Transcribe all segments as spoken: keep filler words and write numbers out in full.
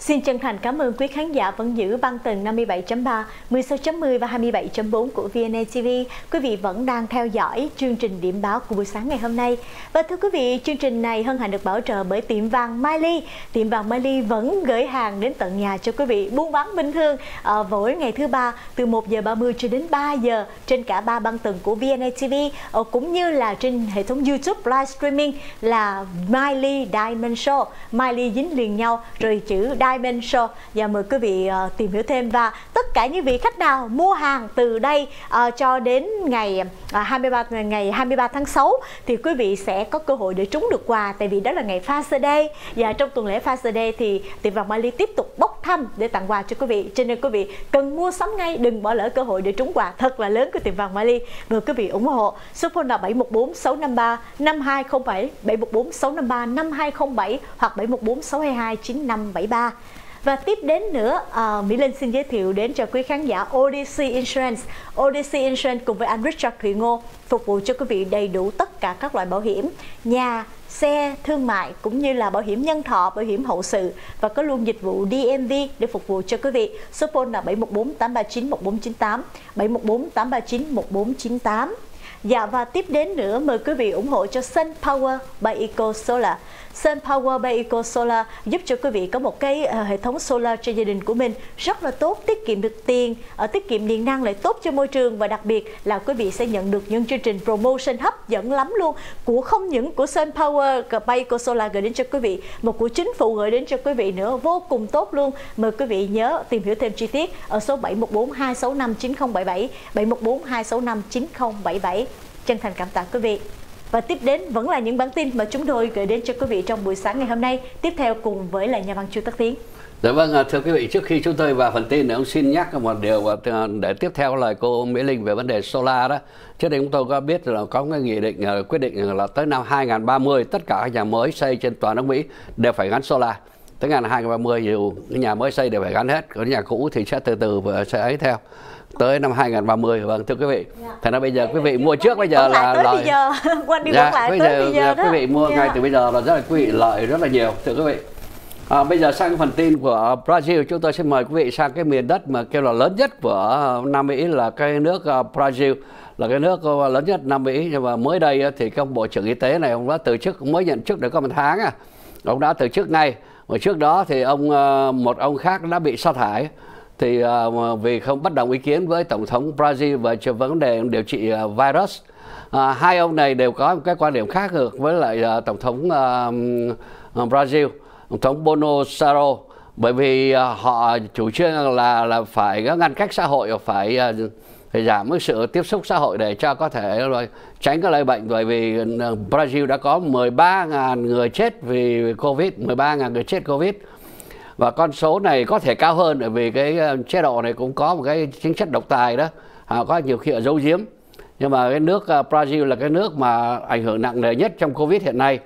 Xin chân thành cảm ơn quý khán giả vẫn giữ băng tần năm mươi bảy chấm ba, mười sáu chấm mười và hai mươi bảy chấm bốn của vê en a tê vê. Quý vị vẫn đang theo dõi chương trình điểm báo của buổi sáng ngày hôm nay. Và thưa quý vị, chương trình này hân hạnh được bảo trợ bởi tiệm vàng Mai Ly. Tiệm vàng Mai Ly vẫn gửi hàng đến tận nhà cho quý vị buôn bán bình thường à, mỗi ngày thứ ba từ một giờ ba mươi cho đến ba giờ trên cả ba băng tần của vê en a tê vê, à, cũng như là trên hệ thống YouTube live streaming là Mai Ly Diamond Show. Mai Ly dính liền nhau rồi chữ Diamond Show. Và mời quý vị uh, tìm hiểu thêm. Và tất cả những vị khách nào mua hàng từ đây uh, cho đến ngày uh, hai mươi ba ngày hai mươi ba tháng sáu thì quý vị sẽ có cơ hội để trúng được quà, tại vì đó là ngày Father's Day. Và trong tuần lễ Father's Day thì tiệm vàng Mai Ly tiếp tục bốc thăm để tặng quà cho quý vị, cho nên quý vị cần mua sắm ngay, đừng bỏ lỡ cơ hội để trúng quà thật là lớn của tiệm vàng Mai Ly. Mời quý vị ủng hộ. Số phone là bảy một bốn sáu năm ba năm hai không bảy, bảy một bốn sáu năm ba năm hai không bảy hoặc bảy một bốn sáu hai hai chín năm bảy ba. Và tiếp đến nữa, uh, Mỹ Linh xin giới thiệu đến cho quý khán giả ô đê xê Insurance. ô đê xê Insurance cùng với anh Richard Thụy Ngô phục vụ cho quý vị đầy đủ tất cả các loại bảo hiểm nhà, xe, thương mại cũng như là bảo hiểm nhân thọ, bảo hiểm hậu sự, và có luôn dịch vụ đê em vê để phục vụ cho quý vị. Số phone là bảy một bốn tám ba chín một bốn chín tám, bảy một bốn tám ba chín một bốn chín tám. Dạ, và tiếp đến nữa mời quý vị ủng hộ cho Sun Power by Eco Solar. Sun Power by Eco Solar giúp cho quý vị có một cái uh, hệ thống solar cho gia đình của mình rất là tốt, tiết kiệm được tiền, uh, tiết kiệm điện năng, lại tốt cho môi trường, và đặc biệt là quý vị sẽ nhận được những chương trình promotion hấp dẫn lắm luôn, của không những của Sun Power by Eco Solar gửi đến cho quý vị, mà của chính phủ gửi đến cho quý vị nữa, vô cùng tốt luôn. Mời quý vị nhớ tìm hiểu thêm chi tiết ở số bảy một bốn hai sáu năm chín không bảy bảy, bảy một bốn hai sáu năm chín không bảy bảy. Chân thành cảm tạ quý vị. Và tiếp đến vẫn là những bản tin mà chúng tôi gửi đến cho quý vị trong buổi sáng ngày hôm nay. Tiếp theo cùng với lại nhà văn Chu Tất Tiến. Dạ vâng, thưa quý vị, trước khi chúng tôi vào phần tin, ông xin nhắc một điều để tiếp theo lời cô Mỹ Linh về vấn đề solar đó. Trước đây chúng tôi có biết là có cái nghị định quyết định là tới năm hai nghìn không trăm ba mươi tất cả các nhà mới xây trên toàn nước Mỹ đều phải gắn solar. Tới năm hai nghìn không trăm ba mươi nhiều cái nhà mới xây đều phải gắn hết, còn nhà cũ thì sẽ từ từ sẽ ấy theo tới năm hai nghìn không trăm ba mươi. Vâng, thưa quý vị, dạ. Thành ra bây giờ quý vị mua trước bây giờ là lợi giờ. Quanh đi dạ, lại bây tới giờ, bây giờ quý vị mua dạ. ngay từ bây giờ là rất là quý vị lợi rất là nhiều, thưa quý vị. À, bây giờ sang cái phần tin của Brazil, chúng tôi xin mời quý vị sang cái miền đất mà kêu là lớn nhất của Nam Mỹ là cái nước Brazil, là cái nước lớn nhất Nam Mỹ. Nhưng mà mới đây thì cái ông Bộ trưởng Y tế này ông đã từ chức, mới nhận chức được có một tháng à, ông đã từ chức ngay. Và trước đó thì ông một ông khác đã bị sa thải thì uh, vì không bất đồng ý kiến với tổng thống Brazil về vấn đề điều trị uh, virus. Uh, hai ông này đều có một cái quan điểm khác ngược với lại uh, tổng thống uh, Brazil, tổng thống Bolsonaro, bởi vì uh, họ chủ trương là là phải ngăn cách xã hội, phải uh, phải giảm cái sự tiếp xúc xã hội để cho có thể rồi tránh cái lây bệnh, bởi vì uh, Brazil đã có mười ba nghìn người chết vì Covid, mười ba nghìn người chết Covid. Và con số này có thể cao hơn, bởi vì cái chế độ này cũng có một cái chính sách độc tài đó, à, có nhiều khi ở giấu giếm. Nhưng mà cái nước uh, Brazil là cái nước mà ảnh hưởng nặng nề nhất trong Covid hiện nay,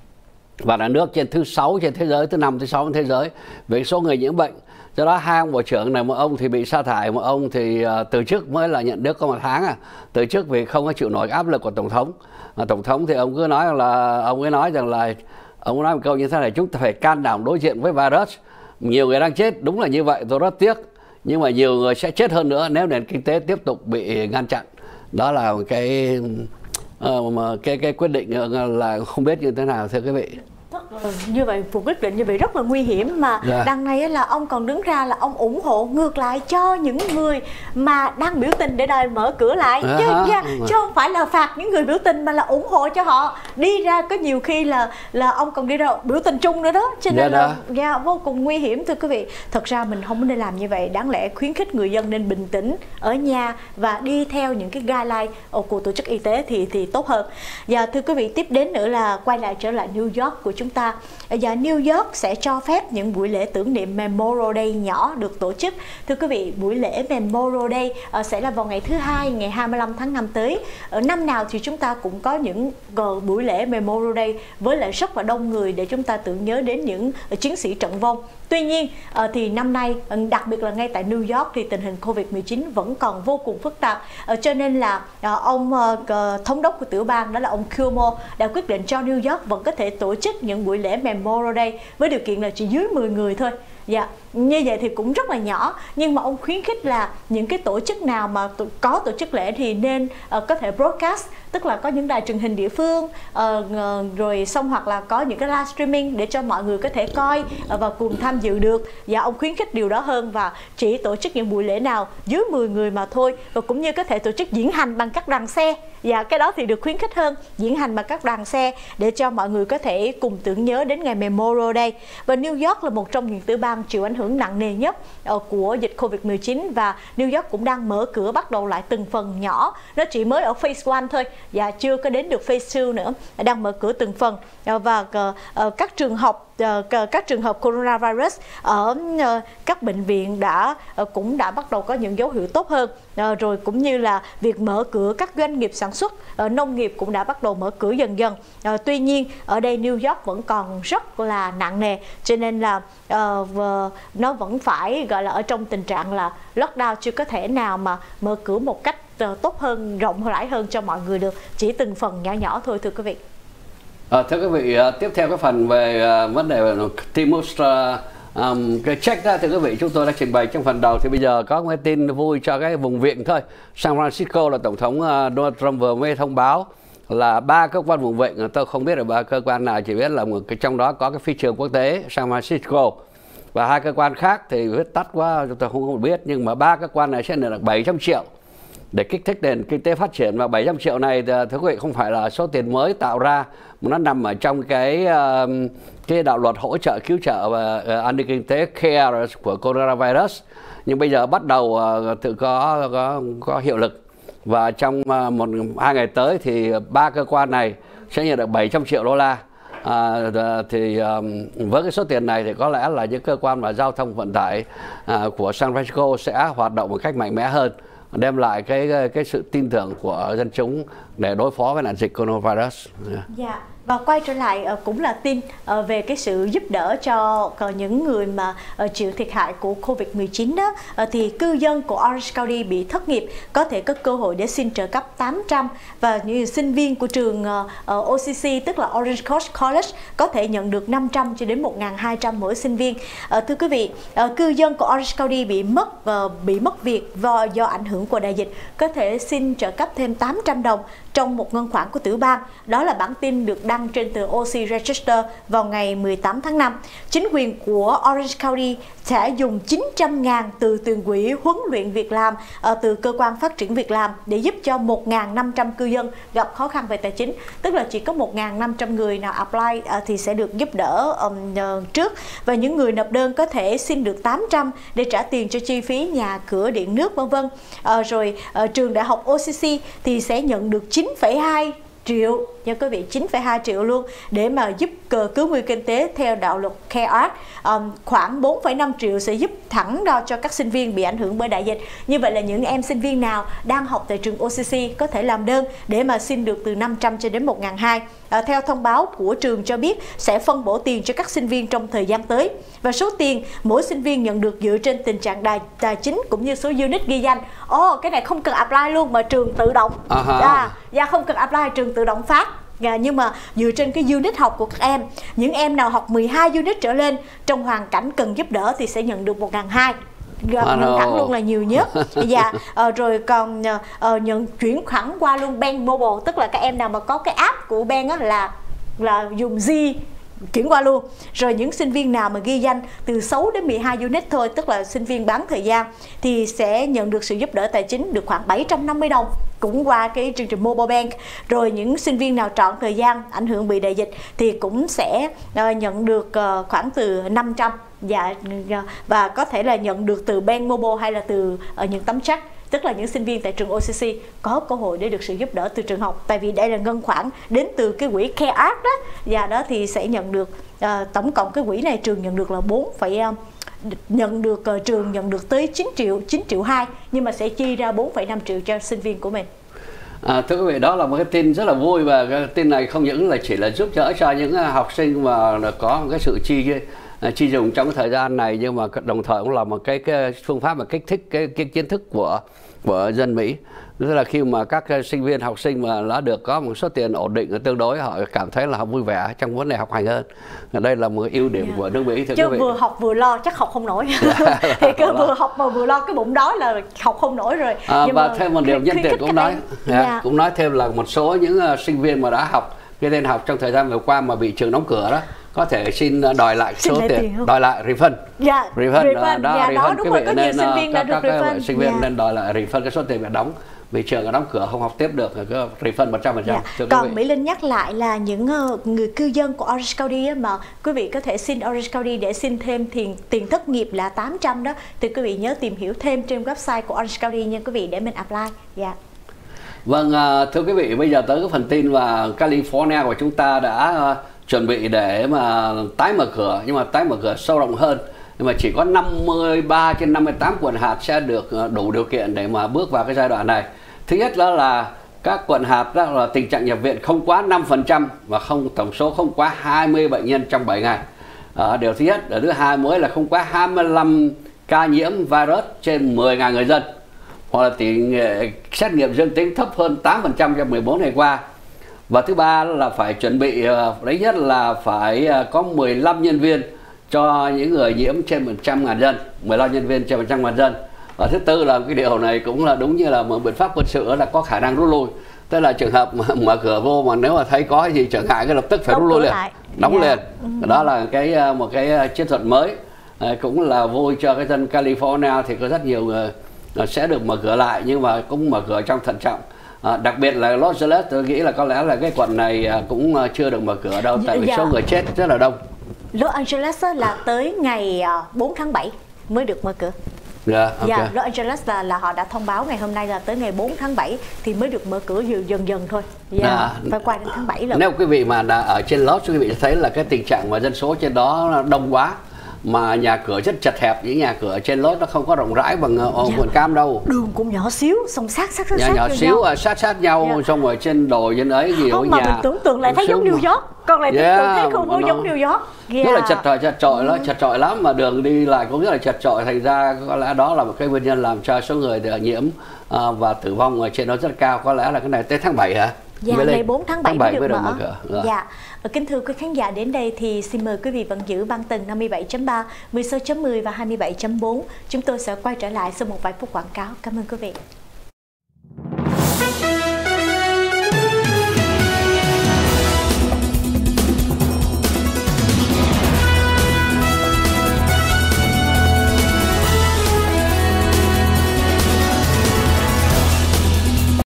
và là nước trên thứ sáu trên thế giới, thứ năm, thứ sáu trên thế giới về số người nhiễm bệnh. Do đó hai ông bộ trưởng này, một ông thì bị sa thải, một ông thì uh, từ chức mới là nhận được có một tháng à, từ chức vì không có chịu nổi áp lực của tổng thống. À, tổng thống thì ông cứ nói là ông ấy nói rằng là ông nói một câu như thế này: chúng ta phải can đảm đối diện với virus. Nhiều người đang chết, đúng là như vậy, tôi rất tiếc. Nhưng mà nhiều người sẽ chết hơn nữa nếu nền kinh tế tiếp tục bị ngăn chặn. Đó là cái uh, cái cái quyết định là không biết như thế nào, thưa quý vị. Ừ, như vậy cuộc quyết định như vậy rất là nguy hiểm, mà yeah. đằng này là ông còn đứng ra là ông ủng hộ ngược lại cho những người mà đang biểu tình để đòi mở cửa lại, chứ, yeah, chứ không phải là phạt những người biểu tình mà là ủng hộ cho họ đi ra. Có nhiều khi là là ông còn đi ra biểu tình chung nữa đó, cho nên yeah, là yeah, vô cùng nguy hiểm, thưa quý vị. Thật ra mình không nên làm như vậy, đáng lẽ khuyến khích người dân nên bình tĩnh ở nhà và đi theo những cái guideline của tổ chức y tế thì thì tốt hơn. Và thưa quý vị, tiếp đến nữa là quay lại trở lại New York của chúng ta. Và New York sẽ cho phép những buổi lễ tưởng niệm Memorial Day nhỏ được tổ chức. Thưa quý vị, buổi lễ Memorial Day uh, sẽ là vào ngày thứ hai, ngày hai mươi lăm tháng năm tới. Ở năm nào thì chúng ta cũng có những uh, buổi lễ Memorial Day với lại rất là đông người để chúng ta tưởng nhớ đến những uh, chiến sĩ trận vong. Tuy nhiên uh, thì năm nay, uh, đặc biệt là ngay tại New York thì tình hình Covid mười chín vẫn còn vô cùng phức tạp. Uh, cho nên là uh, ông uh, uh, thống đốc của tiểu bang, đó là ông Cuomo, đã quyết định cho New York vẫn có thể tổ chức những buổi lễ Memorial Day với điều kiện là chỉ dưới mười người thôi. Dạ, như vậy thì cũng rất là nhỏ, nhưng mà ông khuyến khích là những cái tổ chức nào mà có tổ chức lễ thì nên uh, có thể broadcast, tức là có những đài truyền hình địa phương, uh, uh, rồi xong hoặc là có những cái live streaming để cho mọi người có thể coi uh, và cùng tham dự được. Và ông khuyến khích điều đó hơn, và chỉ tổ chức những buổi lễ nào dưới mười người mà thôi, và cũng như có thể tổ chức diễn hành bằng các đoàn xe. Và cái đó thì được khuyến khích hơn, diễn hành bằng các đoàn xe để cho mọi người có thể cùng tưởng nhớ đến ngày Memorial Day. Và New York là một trong những tiểu bang chịu ảnh hưởng nặng nề nhất của dịch Covid mười chín, và New York cũng đang mở cửa bắt đầu lại từng phần nhỏ. Nó chỉ mới ở phase one thôi và chưa có đến được phase two nữa, đang mở cửa từng phần. Và các trường học các trường hợp coronavirus ở các bệnh viện đã cũng đã bắt đầu có những dấu hiệu tốt hơn, rồi cũng như là việc mở cửa các doanh nghiệp sản xuất, nông nghiệp cũng đã bắt đầu mở cửa dần dần. Tuy nhiên ở đây New York vẫn còn rất là nặng nề, cho nên là uh, nó vẫn phải gọi là ở trong tình trạng là lockdown, chưa có thể nào mà mở cửa một cách uh, tốt hơn, rộng rãi hơn cho mọi người được, chỉ từng phần nhỏ nhỏ thôi thưa quý vị. À, thưa quý vị, tiếp theo cái phần về uh, vấn đề Timus um, cái check đó, thưa quý vị, chúng tôi đã trình bày trong phần đầu. Thì bây giờ có một cái tin vui cho cái vùng viện thôi. San Francisco là tổng thống uh, Donald Trump vừa mới thông báo là ba cơ quan vùng viện, tôi không biết là ba cơ quan nào, chỉ biết là một cái trong đó có cái phi trường quốc tế San Francisco, và hai cơ quan khác thì viết tắt quá chúng tôi không biết, nhưng mà ba cơ quan này sẽ nhận được bảy trăm triệu để kích thích nền kinh tế phát triển. Và bảy trăm triệu này thưa quý vị không phải là số tiền mới tạo ra, mà nó nằm ở trong cái uh, cái đạo luật hỗ trợ cứu trợ và uh, an ninh kinh tế care của coronavirus, nhưng bây giờ bắt đầu uh, tự có, có có hiệu lực. Và trong uh, một hai ngày tới thì ba cơ quan này sẽ nhận được bảy trăm triệu đô la. À, thì um, với cái số tiền này thì có lẽ là những cơ quan mà giao thông vận tải uh, của San Francisco sẽ hoạt động một cách mạnh mẽ hơn, đem lại cái cái sự tin tưởng của dân chúng để đối phó với nạn dịch coronavirus. Yeah. Yeah. Và quay trở lại cũng là tin về cái sự giúp đỡ cho những người mà chịu thiệt hại của Covid mười chín đó, thì cư dân của Orange County bị thất nghiệp có thể có cơ hội để xin trợ cấp tám trăm, và những sinh viên của trường O C C tức là Orange Coast College có thể nhận được năm trăm cho đến một nghìn hai trăm mỗi sinh viên. Thưa quý vị, cư dân của Orange County bị mất bị mất việc do, do ảnh hưởng của đại dịch có thể xin trợ cấp thêm tám trăm đồng trong một ngân khoản của tiểu bang. Đó là bản tin được đăng trên tờ O C Register vào ngày mười tám tháng năm. Chính quyền của Orange County sẽ dùng chín trăm ngàn từ tiền quỹ huấn luyện việc làm từ cơ quan phát triển việc làm để giúp cho một nghìn năm trăm cư dân gặp khó khăn về tài chính. Tức là chỉ có một nghìn năm trăm người nào apply thì sẽ được giúp đỡ um, trước, và những người nộp đơn có thể xin được tám trăm để trả tiền cho chi phí nhà cửa điện nước vân vân. À, rồi à, trường đại học O C C thì sẽ nhận được chín phẩy hai triệu nha quý vị, chín phẩy hai triệu luôn để mà giúp cứu nguy kinh tế theo đạo luật CARES Act. Um, khoảng bốn phẩy năm triệu sẽ giúp thẳng đo cho các sinh viên bị ảnh hưởng bởi đại dịch. Như vậy là những em sinh viên nào đang học tại trường O C C có thể làm đơn để mà xin được từ năm trăm cho đến một nghìn hai trăm. À, theo thông báo của trường cho biết sẽ phân bổ tiền cho các sinh viên trong thời gian tới, và số tiền mỗi sinh viên nhận được dựa trên tình trạng tài, tài chính cũng như số unit ghi danh. Ồ, oh, cái này không cần apply luôn mà trường tự động. Uh-huh. à, dạ không cần apply, trường tự động phát. À, nhưng mà dựa trên cái unit học của các em, những em nào học mười hai unit trở lên trong hoàn cảnh cần giúp đỡ thì sẽ nhận được một nghìn hai trăm. Nhận thẳng luôn là nhiều nhất. Dạ, à, rồi còn à, nhận chuyển khoản qua luôn bank mobile, tức là các em nào mà có cái app của bank á là là dùng Z chuyển qua luôn. Rồi những sinh viên nào mà ghi danh từ sáu đến mười hai unit thôi, tức là sinh viên bán thời gian, thì sẽ nhận được sự giúp đỡ tài chính được khoảng bảy trăm năm mươi đồng cũng qua cái chương trình Mobile Bank. Rồi những sinh viên nào trọn thời gian ảnh hưởng bị đại dịch thì cũng sẽ uh, nhận được uh, khoảng từ năm trăm, dạ, và có thể là nhận được từ Bank Mobile hay là từ uh, những tấm check. Tức là những sinh viên tại trường O C C có cơ hội để được sự giúp đỡ từ trường học, tại vì đây là ngân khoản đến từ cái quỹ CARES Act đó, và đó thì sẽ nhận được uh, tổng cộng cái quỹ này trường nhận được là bốn phẩy uh, nhận được uh, trường nhận được tới chín triệu, chín triệu hai, nhưng mà sẽ chi ra bốn phẩy năm triệu cho sinh viên của mình. À, thưa quý vị, đó là một cái tin rất là vui, và cái tin này không những là chỉ là giúp đỡ cho những học sinh mà có một cái sự chi uh, chi dùng trong cái thời gian này, nhưng mà đồng thời cũng là một cái, cái phương pháp mà kích thích cái, cái kiến thức của của dân Mỹ. Tức là khi mà các sinh viên học sinh mà đã được có một số tiền ổn định tương đối, họ cảm thấy là họ vui vẻ trong vấn đề học hành hơn. Đây là một ưu điểm yeah. của nước Mỹ. Chứ vừa học vừa lo chắc học không nổi. Thì cứ vừa học mà vừa lo cái bụng đói là học không nổi rồi. À, và thêm một điều nhân tiện cũng nói yeah, yeah. cũng nói thêm là một số những uh, sinh viên mà đã học cái tên học trong thời gian vừa qua mà bị trường đóng cửa đó, có thể xin đòi lại số tiền, tiền đòi lại refund. Dạ, refund, refund. đó, Dạ, refund. đó đúng Cái rồi, có nên, nhiều sinh viên đã được các, refund. Các sinh viên dạ. nên đòi lại refund cái số tiền bị đóng. Vì trường đã đóng cửa không học tiếp được, có refund một trăm phần trăm. Dạ. Còn Mỹ Linh nhắc lại là những uh, người cư dân của Orange County mà quý vị có thể xin Orange County để xin thêm tiền tiền thất nghiệp là tám trăm đó, thì quý vị nhớ tìm hiểu thêm trên website của Orange County nha quý vị để mình apply. Dạ. Vâng, uh, thưa quý vị, bây giờ tới cái phần tin và California của chúng ta đã uh, chuẩn bị để mà tái mở cửa, nhưng mà tái mở cửa sâu rộng hơn. Nhưng mà chỉ có năm mươi ba trên năm mươi tám quận hạt sẽ được đủ điều kiện để mà bước vào cái giai đoạn này. Thứ nhất đó là các quận hạt đó là tình trạng nhập viện không quá năm phần trăm và không tổng số không quá hai mươi bệnh nhân trong bảy ngày. À, điều thứ nhất. Điều thứ hai mới là không quá hai mươi lăm ca nhiễm virus trên mười nghìn người dân, hoặc là tỷ lệ xét nghiệm dương tính thấp hơn tám phần trăm trong mười bốn ngày qua. Và thứ ba là phải chuẩn bị, đấy nhất là phải có mười lăm nhân viên cho những người nhiễm trên một trăm nghìn dân, mười lăm nhân viên trên một trăm nghìn dân. Và thứ tư là cái điều này cũng là đúng như là một biện pháp quân sự là có khả năng rút lui. Tức là trường hợp mà mở cửa vô mà nếu mà thấy có gì trở ngại cái lập tức phải đóng rút lui liền, lại. đóng yeah. liền. Đó là cái một cái chiến thuật mới, à, cũng là vui cho cái dân California, thì có rất nhiều người sẽ được mở cửa lại, nhưng mà cũng mở cửa trong thận trọng. À, đặc biệt là Los Angeles, tôi nghĩ là có lẽ là cái quận này cũng chưa được mở cửa đâu, tại vì yeah. số người chết rất là đông. Los Angeles là tới ngày bốn tháng bảy mới được mở cửa. Yeah, okay. yeah, Los Angeles là, là họ đã thông báo ngày hôm nay là tới ngày bốn tháng bảy thì mới được mở cửa dần dần thôi. Yeah, à, phải qua đến tháng bảy rồi. Nếu quý vị mà ở trên Los, quý vị thấy là cái tình trạng mà dân số trên đó đông quá, mà nhà cửa rất chật hẹp, những nhà cửa trên Los nó không có rộng rãi bằng ở dạ. quận Cam đâu. Đường cũng nhỏ xíu, xong sát sát sát nhà sát nhỏ xíu à, sát sát nhau, dạ. xong rồi trên đồi trên ấy nhiều không, nhà. mà mình tưởng tượng lại thấy giống New York, còn lại yeah, tưởng tượng thấy không có giống New York. Yeah. Rất là chật chội, chật chội lắm, chật chội lắm, mà đường đi lại cũng rất là chật chội, thành ra có lẽ đó là một cái nguyên nhân làm cho số người nhiễm uh, và tử vong ở trên đó rất cao. Có lẽ là cái này tới tháng bảy hả? Dạ, ngày bốn tháng bảy mới được mở. mở cửa. Dạ. Dạ. Kính thưa quý khán giả, đến đây thì xin mời quý vị vẫn giữ băng tần năm mươi bảy chấm ba, mười sáu chấm mười và hai mươi bảy chấm bốn. Chúng tôi sẽ quay trở lại sau một vài phút quảng cáo. Cảm ơn quý vị.